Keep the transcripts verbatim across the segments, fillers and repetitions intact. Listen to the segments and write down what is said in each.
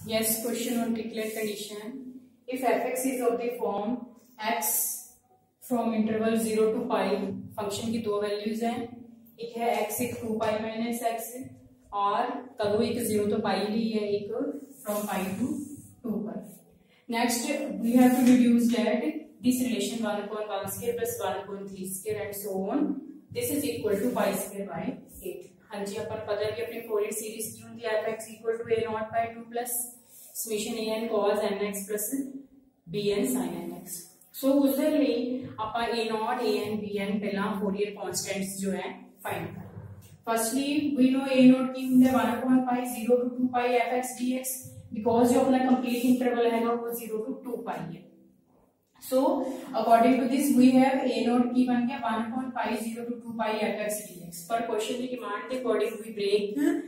Yes, question on declared condition. If f(x) is of the form x from interval zero to pi, function की दो values हैं, एक है x एक to pi minus x और कदों एक जीरो तो पाई ली है, एक from pi to two pi. Next we have to deduce that this relation one upon one square plus one upon three square and so on, this is equal to pi square by eight. हाँ जी, अपन पता है कि अपनी Fourier series की होती है f(x) equal to a not by two plus summation an cos nx plus bn sin nx। So उसके लिए ਆਪਾਂ a नॉट an bn पहला फोरियर कांस्टेंट्स जो है फाइंड करें। Firstly we know a not की होता है one upon pi zero to two pi f(x) dx, because जो अपना कंप्लीट इंटरवल है वो जीरो टू टू पाई है। So according to this we have a not की बन गया one upon pi zero to two pi f(x) dx। पर question की डिमांड के according we break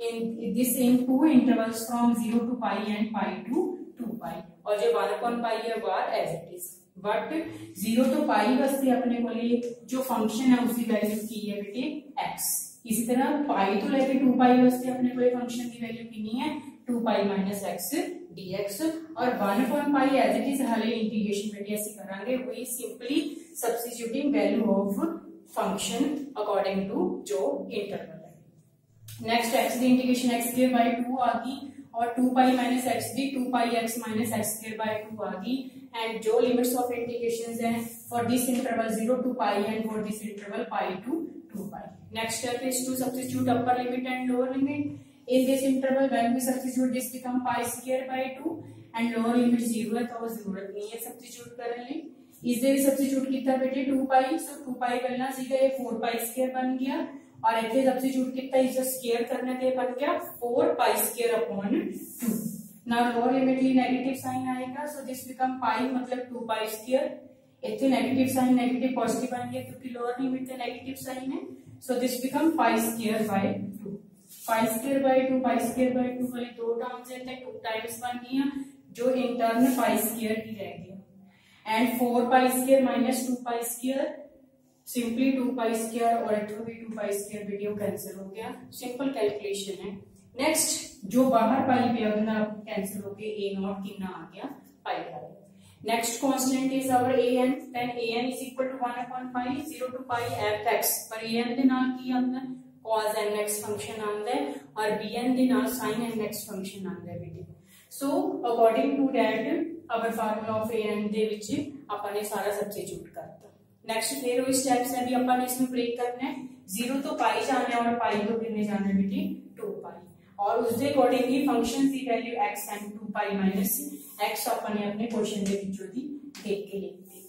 in this in two intervals from zero to pi and pi to two pi, और जो one upon pi है बार as it is, but zero to pi वास्ते अपने को जो फंक्शन है उसकी वैल्यू की है बेटे x। इसी तरह pi तो लेके टू pi वास्ते अपने को फंक्शन की वैल्यू कितनी है two pi minus x dx, और one upon pi as it is हाले इंटीग्रेशन बेटे ऐसे करांगे, we simply substituting value of function according to जो इंटरवल। नेक्स्ट x की integration x square by two आ गई और two pi minus x the two pi x minus x square by two आ गई, एंड जो लिमिट्स ऑफ इंटीग्रेशंस हैं for this interval zero to pi and for this interval pi to two pi. Next step is to substitute upper limit and lower limit in this interval. When we substitute this become pi square by two and lower limit zero है तो जरूरत नहीं है substitute करने की। इसे substitute किया बेटे टू पाई, सो टू पाई करना सीधा फोर पाई स्क्वायर बन गया, और इतने सब्स्टिट्यूट कितना इसे स्क्वायर करने के बन गया four pi square upon two. Now lower limit ली नेगेटिव साइन आएगा, सो दिस बिकम पाई मतलब टू पाई स्क्वायर, इतने नेगेटिव साइन नेगेटिव पॉजिटिव बन गया क्योंकि लोअर लिमिट पे नेगेटिव साइन है, so this become pi square by two. Pi square by two pi square by two वाली दो टर्म्स है टू टाइम्स बन गया, जो इन टर्म पाई स्क्वायर ही रह गया, and four pi square minus two pi square simply two pi square और इधर भी two pi square video cancel हो गया, सिंपल कैलकुलेशन है। नेक्स्ट जो बाहर पाई पे अगला कैंसिल हो गया, ए नॉट कितना आ गया pi by. Next constant is our an, then an is equal to one upon pi zero to pi f(x), पर an ਦੇ ਨਾਲ ਕੀ ਆਉਂਦਾ cos nx फंक्शन आਉਂਦਾ है और bn ਦੇ ਨਾਲ sin nx फंक्शन आਉਂਦਾ है बेटे। So according to that our formula of an ਦੇ ਵਿੱਚ ਆਪਾਂ ਨੇ सारा सब्स्टिट्यूट करता। नेक्स्ट फिर वही स्टेप्स है भी अपन इसमें ब्रेक करना है, जीरो तो पाई जाना है और पाई तो कितने जाना है बेटी टू पाई, और उसके अकॉर्डिंग ही फंक्शन की value x and two pi minus x अपन ने अपने क्वेश्चन के विचों दी देख के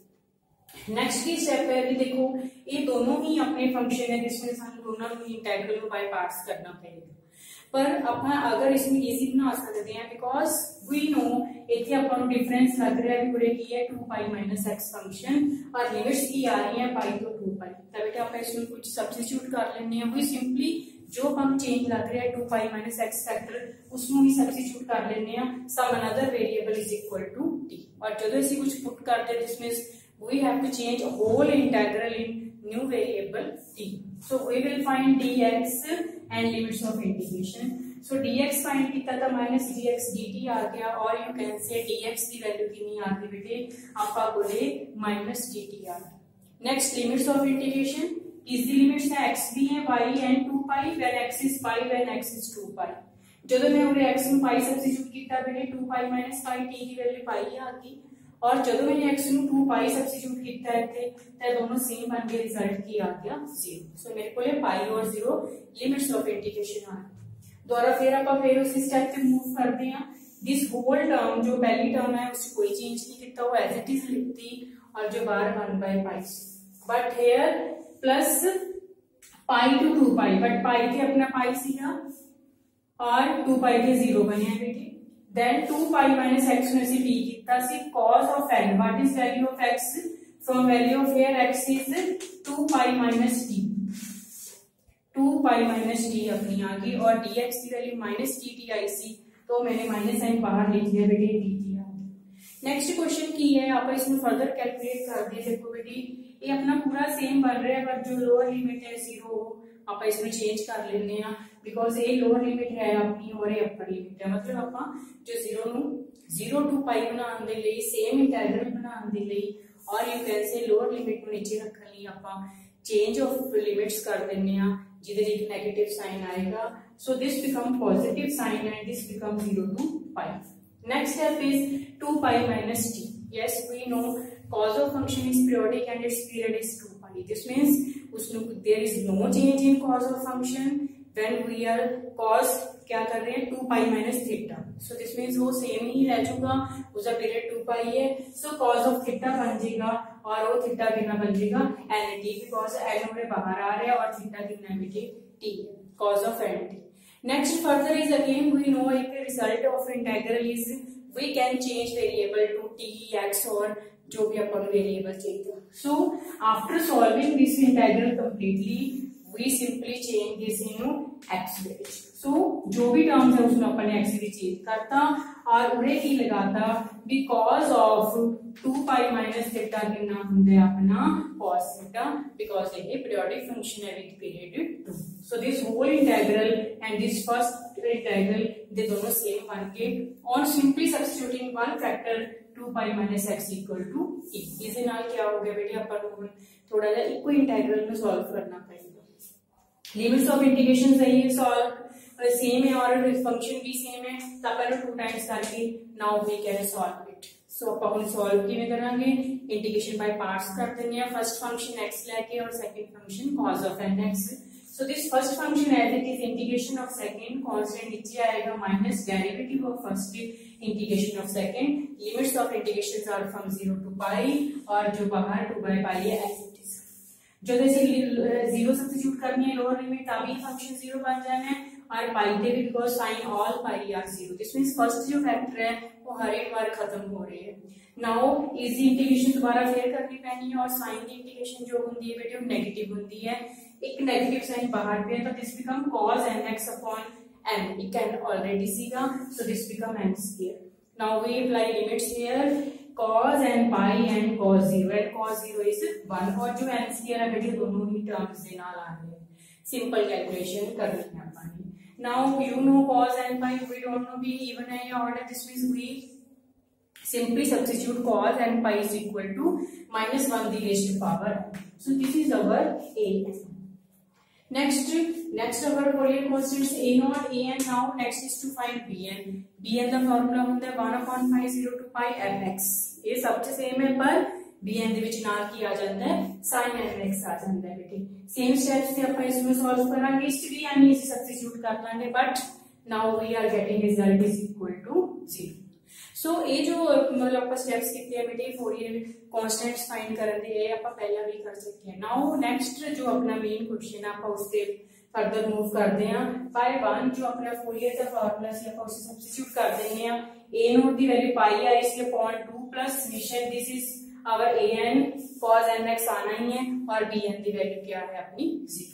लिखती। नेक्स्ट की स्टेप है भी देखो ये दोनों ही अपने फंक्शन है जिसमें हम दोनों ही इंटीग्रल बाय पार्ट्स करना पड़ेगा, पर अपन अगर इसमें इजी बना सकते हैं बिकॉज वी नो इतने अपन डिफरेंस लग रहा है पूरे की है two pi minus x function और लिमिट्स की आ रही है पाई तो टू पाई, तो बेटा आप इसमें कुछ सब्स्टिट्यूट कर लेने हैं, वही सिंपली जो हम चेंज लग रहा है two pi minus x factor उसमें ही सब्स्टिट्यूट कर लेने हैं, some another variable is equal to t, और जो ऐसे कुछ पुट करते हैं this means we have to change whole integral in new variable t, so we will find dx and limits of integration। so dx find किया था minus dx dt आ गया, और you can say dx की value कितनी आ गई बेटे आपका बोले minus dt आ गया। next limits of integration, इसी लिमिट्स है x भी है y and two pi when x is pi when x is two pi. ਜਦੋਂ मैं उरे x ਨੂੰ पाई सब्स्टिट्यूट किया बेटे two pi minus pi t की वैल्यू पाई आ गई, और जब मैंने x ਨੂੰ टू पाई सब्स्टिट्यूट किया है तो दोनों सेम बन के रिजल्ट की आ गया जीरो। सो मेरे को ये पाई और जीरो लिमिट्स ऑफ इंटीग्रेशन आ गई। दोबारा फिर आप फिर उसी स्टेप पे मूव करते हैं, दिस होल टर्म जो पहली टर्म है उससे कोई चेंज नहीं किया, वो एज इट इज लिखती, और जो बाहर one by pi, but here plus pi to two pi, but pi के अपना पाई सीगा और टू पाई के जीरो बने बेटे, then two pi minus x में से t कितना सी cos of n, what is value of x from value of here x is two pi minus t, two pi minus t अपनी आ गई, और dx की वैल्यू minus dt आई सी, तो मैंने माइनस साइन बाहर लिख दिया बेटे dt आ गया। नेक्स्ट क्वेश्चन की है आप इसमें फर्दर कैलकुलेट कर दिए, देखो बेटी ये अपना पूरा सेम बन रहा है, पर जो लोअर लिमिट है जीरो आप इसमें चेंज कर लेने हैं, बिकॉज ये लोअर लिमिट है अपनी और ये अपर लिमिट है। मतलब ਆਪਾਂ जो जीरो ਨੂੰ जीरो टू पाई ਬਣਾਉਣ ਦੇ ਲਈ सेम इंटरवल ਬਣਾਉਣ ਦੇ ਲਈ और you can say lower limit ਨੂੰ नीचे ਰੱਖਣ ਲਈ ਆਪਾਂ चेंज ऑफ लिमिट्स कर देने ਆ ਜਿਹਦੇ ਲਈ ਇੱਕ नेगेटिव साइन आएगा। So this become positive sign and this become zero to pi. Next step is two pi minus t. Yes we know cos of function is periodic and its period is two pi. This means उसमें there is no change in cos of function when we are cos क्या कर रहे हैं two pi minus theta. So this means वो same ही रह चुका, उसका पीरियड टू पाई है। सो cos ऑफ थीटा बन जाएगा और वो थीटा कितना बन जाएगा एन टी, बिकॉज एन हमारे बाहर आ रहा है और थीटा कितना है बेटे टी है, cos of n t. Next further is again we know एक result of integral is we can change variable to t x और जो भी अपन वेरिएबल चाहिए। So after solving this integral completely we simply change this in x value. सो जो भी terms है उसमें अपन एक्स भी चेंज करता और उरे की लगाता because of two pi minus theta कितना होंगे अपना cos थीटा, बिकॉज ये पीरियोडिक फंक्शन है with period two. So this whole integral and this first integral they दोनों सेम बन के और simply substituting one factor two pi minus x equal to e. इसे नाल क्या हो गया बेटे अपन थोड़ा सा इक्वल इंटीग्रल में सॉल्व करना पड़ेगा। लिमिट्स ऑफ इंटीग्रेशन सही है, सॉल्व सेम है और फंक्शन भी सेम है तो अपन टू टाइम्स करके now we can solve it. सो अपन सॉल्व किवें करांगे इंटीग्रेशन बाय पार्ट्स कर देंगे। फर्स्ट फंक्शन x लेके और second function cos of nx। So this first function as it is integration of second constant नीचे आएगा minus derivative of first integration of second. Limits of integrations are from zero to pi और जो बाहर two by pi है as it is. जो जैसे zero substitute करनी है लोअर लिमिट तभी फंक्शन जीरो बन जाना है और पाई पे भी because sine all pi are zero. This means first जो फैक्टर है वो हर एक बार खत्म हो रही है। नाउ इजी इंटीग्रेशन दोबारा फिर करनी पैनी है और साइन की इंटीग्रेशन जो होती है बेटे नेगेटिव होती है। एक नेगेटिव साइन बाहर पे है तो this become cos nx upon n। You can already see गा, so this become n square. Now we apply limits here cos n pi and cos zero and cos zero is one और जो n square है बेटे दोनों ही terms दे नाल आ रहे हैं। Simple calculation करनी है अपन। Now you know cos n pi, we don't know भी even है या odd है। This means we simply substitute cos n pi is equal to minus one the raised to power n. So this is our a n. Next, next our Fourier constants a naught a n. Now next is to find b n. b n का formula होता है one upon pi zero to pi f x. ये सबसे same है पर b n ਦੇ ਵਿੱਚ ਨਾਲ ਕੀ ਆ ਜਾਂਦਾ ਹੈ sin nx ਆ ਜਾਂਦਾ ਹੈ बेटे। सेम स्टेप्स से ਆਪਾਂ इसमें सॉल्व करांगे, इस भी यानी इसे सब्स्टिट्यूट कर लांगे but now we are getting result is equal to zero. सो ये जो मतलब ਆਪਾਂ स्टेप्स किए हैं बेटे फोरियर कांस्टेंट्स फाइंड करने ਦੇ ਇਹ ਆਪਾਂ ਪਹਿਲਾਂ ਵੀ ਕਰ ਚੁੱਕੇ ਹਾਂ। नाउ नेक्स्ट जो अपना मेन क्वेश्चन है ਆਪਾਂ ਉਸ ਤੇ फर्दर मूव करते हैं। पाई वन जो अपना फोरियर का फार्मूला से आप उसे सब्स्टिट्यूट कर देंगे हैं। a nought the value pi है इसलिए upon two plus summation this is our a n cos nx आना ही है और b n की वैल्यू क्या है अपनी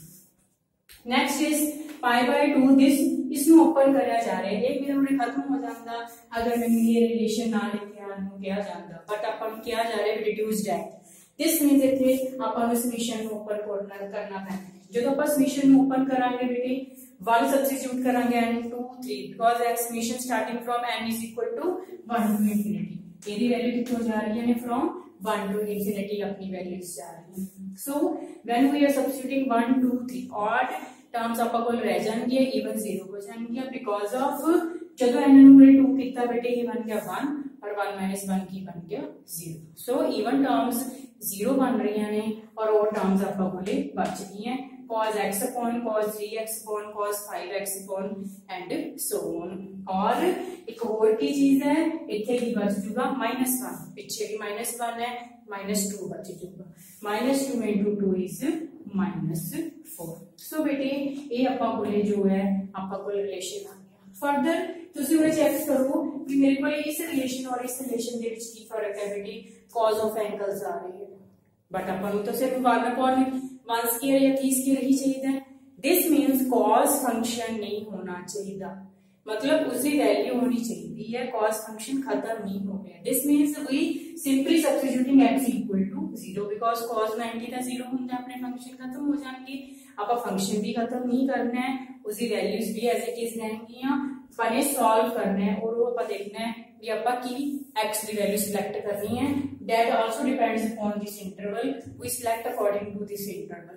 zero. Next is pi by two this इसमें ओपन कराया जा रहा है। एक मेरे खत्म हो जाता अगर मैं ये रिलेशन ना लेके आनू किया जाता बट अपन किया जा रहा है रिड्यूस्ड है। दिस मींस इथे अपन समीशन ਨੂੰ ओपन करना करना पैना। जो अपन समीशन ਨੂੰ ओपन करांगे बेटे वन सब्स्टिट्यूट करांगे n two three because x summation starting from n is equal to one to infinity. ਇਹਦੀ वैल्यू कितों जा रही है फ्रॉम वन टू इंफिनिटी अपनी वैल्यूज जा रही है। So when we are substituting one two three odd terms ਆਪਾਂ ਕੋਲ ਰਹਿ ਜਾਣਗੇ ਇਵਨ जीरो ਹੋ ਜਾਣਗੇ बिकॉज़ ऑफ ਜਦੋਂ n ਨੂੰ टू ਕੀਤਾ बेटे ये बन गया वन और वन माइनस वन की बन गया zero. So even terms zero बन रही ने और वो टर्म्स ਆਪਾਂ ਕੋਲੇ बच गई हैं cos x upon cos three x upon cos five x upon and so on। और एक और की चीज है इथे की बच जूगा माइनस वन, पीछे की माइनस वन है माइनस टू बच जूगा। Minus two into two is minus four. So बेटे ये ਆਪਾਂ ਕੋਲੇ जो है ਆਪਾਂ ਕੋਲ रिलेशन आ गया। फर्दर ਤੁਸੀਂ ਉਹ ਚੈੱਕ ਕਰੋ ਕਿ ਮੇਰੇ ਕੋਲ ਇਸ ਰਿਲੇਸ਼ਨ और इस रिलेशन ਦੇ ਵਿੱਚ ਕੀ ਫਰਕ ਹੈ बेटे। cos ऑफ एंगल्स आ रही है बट अपन तो सिर्फ वन अपॉन वन स्क्वायर या थ्री स्क्वायर ही चाहिए। दिस मींस cos फंक्शन नहीं होना चाहिए। मतलब उसकी वैल्यू होनी चाहिए है, कॉस फंक्शन खत्म नहीं हो गया। This means we simply substituting x equal to zero because cos ninety का जीरो होंगे, अपने फंक्शन खत्म हो जाएंगे। आप फंक्शन भी खत्म नहीं करना है, उसकी वैल्यूज भी एज इट इज रहेंगी, अपने सॉल्व करना है और वो आप देखना है कि आपा की x की वैल्यू सिलेक्ट करनी है। That also depends upon this interval, we select according to this interval.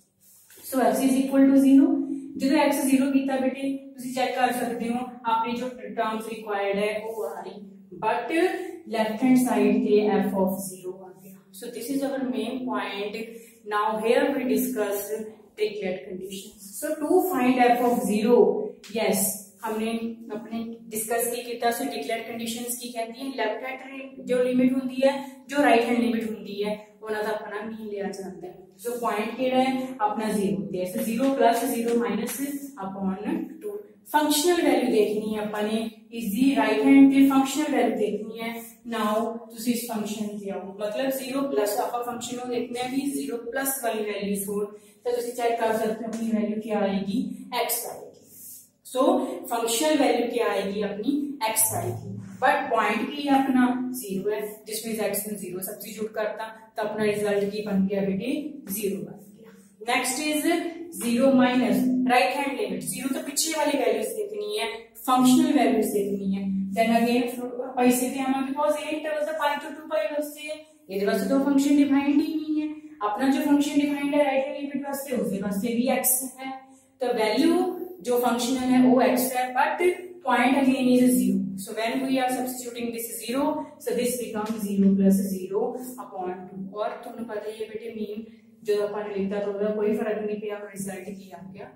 So x is equal to zero. जो x जीरो कीता बेटे तुसी चेक कर सकते हो आपने जो टर्म्स रिक्वायर्ड है वो आ रही, बट लेफ्ट हैंड साइड के f ऑफ जीरो आ गया। So this is our main point. Now here we discuss Dirichlet conditions. So to find f of zero, yes हमने अपने डिस्कस की किया। सो ट्रिकलेट कंडीशंस की कहती है लेफ्ट हैंड जो लिमिट होती है, जो राइट हैंड लिमिट होती है ਉਹਨਾਂ ਦਾ ਆਪਣਾ ਮੀਨ ਲਿਆ ਜਾਂਦਾ ਹੈ। ਸੋ ਪੁਆਇੰਟ ਕਿਹੜਾ ਹੈ ਆਪਣਾ ਜ਼ੀਰੋ ਤੇ ਹੈ। So zero plus zero minus upon two. Functional value देखनी है अपने इसकी राइट हैंड ਤੇ फंक्शनल वैल्यू देखनी है। नाउ ਤੁਸੀਂ ਇਸ ਫੰਕਸ਼ਨ ਤੇ ਆਓ, मतलब जीरो प्लस ਆਪਾਂ फंक्शन ਨੂੰ देखना है भी जीरो प्लस वाली वैल्यूज हो तो ਤੁਸੀਂ चेक कर सकते हो अपनी वैल्यू क्या आएगी, x आएगी। सो फंक्शनल वैल्यू क्या आएगी अपनी x आएगी, बट पॉइंट की अपना जीरो है जिसमें x में जीरो सब्स्टिट्यूट करता तो अपना रिजल्ट की बन गया बेटे जीरो बन गया। Next is zero minus right hand limit. Zero तो पीछे वाली वैल्यूज देखनी है, फंक्शनल वैल्यूज देखनी है। देन अगेन पैसे पे आना बिकॉज ये interval the pi to two pi वास्ते ये वास्ते तो फंक्शन डिफाइंड ही नहीं है। अपना जो फंक्शन डिफाइंड है राइट हैंड लिमिट वास्ते उसके वास्ते भी x है, तो वैल्यू जो फंक्शनल है वो x है, but point again is zero. So when we are substituting this zero, so this becomes zero plus zero upon two. और तुमने पता ही है बेटे मीन जो अपन लिखता तो उसका कोई फर्क नहीं पिया, रिजल्ट की आ गया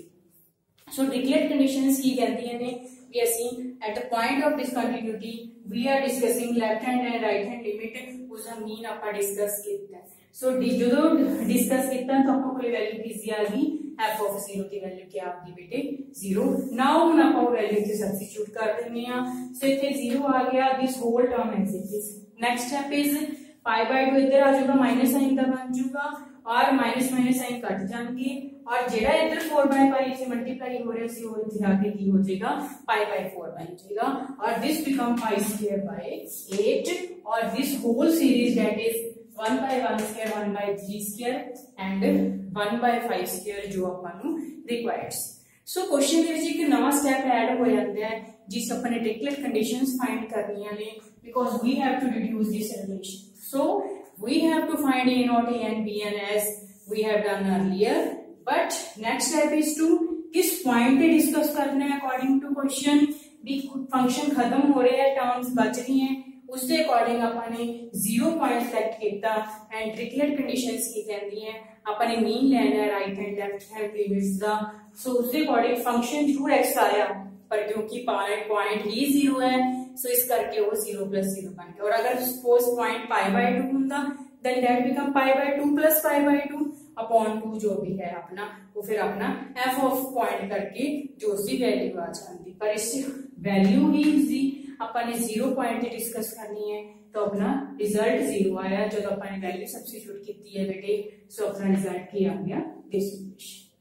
जीरो। सो डिक्लेयर्ड कंडीशंस की कहती है ने कि ਅਸੀਂ at the point of discontinuity we are discussing left hand and right hand limit, उसका मीन ਆਪਾਂ डिस्कस ਕੀਤਾ है। सो ਜਦੋਂ डिस्कस ਕੀਤਾ तो आपको कोई वैल्यू की आ गई f ऑफ जीरो की वैल्यू क्या आ गई बेटे जीरो। नाउ ਹੁਣ ਆਪਾਂ वैल्यू इथे सब्स्टिट्यूट कर देने आ। सो इथे जीरो आ गया, this whole term as it is. Next step is pi by two इधर आ जाएगा, माइनस साइन का बन जाएगा और माइनस माइनस साइन कट जाएंगे और जेड़ा इधर फोर बाय पाई इसे मल्टीप्लाई हो रहा सी वो इधर आके की हो जाएगा पाई बाय फोर बन जाएगा और this become pi square by eight और this whole series that is one by one square one by three square and one by five square जो अपन रिक्वायर्ड। सो क्वेश्चन ਦੇ ਵਿੱਚ ਇੱਕ ਨਵਾਂ ਸਟੈਪ ਐਡ ਹੋ ਜਾਂਦਾ ਹੈ ਜਿਸ ਆਪਾਂ ਨੇ ਟ੍ਰਿਕਲੇਟ ਕੰਡੀਸ਼ਨਸ ਫਾਈਂਡ ਕਰਨੀਆਂ ਨੇ because we have to deduce this relation. So we have to find a naught a and b and as we have done earlier, but next step is to किस point पे discuss करना है according to question. भी function खत्म हो रहे हैं, terms बच रही हैं, उसके अकॉर्डिंग अपने जीरो पॉइंट सेलेक्ट किया एंड ट्रिकलेट कंडीशंस की कहती है अपने मीन लेना है right hand left hand limits दा। सो उसके अकॉर्डिंग फंक्शन जरूर एक्स आया पर क्योंकि पॉइंट पॉइंट ही जीरो है सो इस करके वो जीरो प्लस जीरो बन गया। और अगर suppose point pi by two होता then that become pi by two plus pi by two upon two जो भी है अपना वो फिर अपना एफ ऑफ पॉइंट करके जो उसकी वैल्यू आ जाती। पर इस वैल्यू ही उसकी अपन ने जीरो पॉइंट डिस्कस करनी है तो अपना रिजल्ट जीरो आया जो अपन ने वैल्यू सब्स्टिट्यूट की है बेटे। सो अपना रिजल्ट की आ गया दिस इक्वेशन।